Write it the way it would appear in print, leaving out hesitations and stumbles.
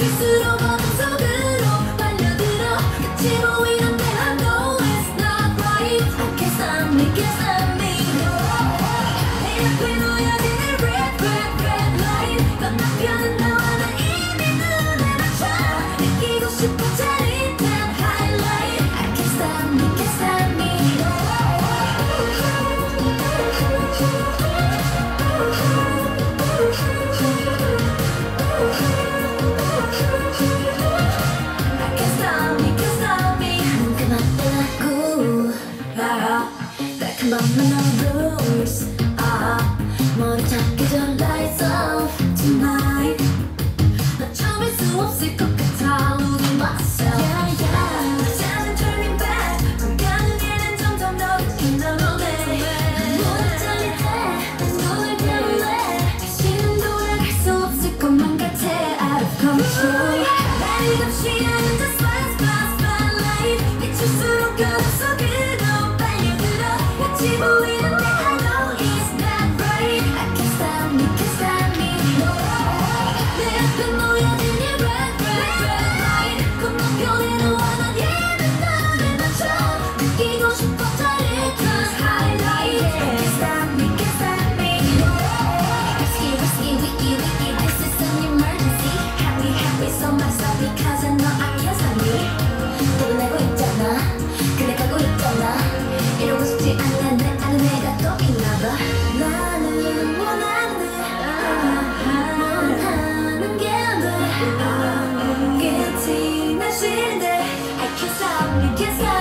실수로 마음속으로 빨려들어 끝이 보이는데 I know it's not right. I can't stop me, can't stop me. 내 앞에 놓여지는 red light. 건너편은 나와 나 이미 눈에 맞춰 느끼고 싶어 짜릿한 highlight. I can't stop me, can't stop me. 맘은 no rules. 머리 잡기 전 lights off tonight. 나 참을 수 없을 것 같아 losing myself. 잠은 turning back. 불가능해는 점점 더 깊이 나오네. 모두 짜릿해. 난 눈을 감을래. 다시는 돌아갈 수 없을 것만 같아 out of control. 날 없이 하는 just spotlight. 비출수록 어둠 속으로 빨려들어 끝이 보이는데 I know it's not right. I can't stop me, can't stop me. 내 앞에 놓여진 이 red light. 건너편에 너와 난 예쁜 눈에 맞춰 느끼고 싶어 짜릿한 highlight. I can't stop me, can't stop me. Risky, wiki, this is an emergency. Happy, so much so because I know I can't stop me. 도전하고 있잖아, 그래 가고 있잖아. 이러고 싶지 않은 내 아는 애가 또 있나봐. 나는 원하는 게 안 돼. 끝이 난 싫은데 I can't stop me, can't stop me.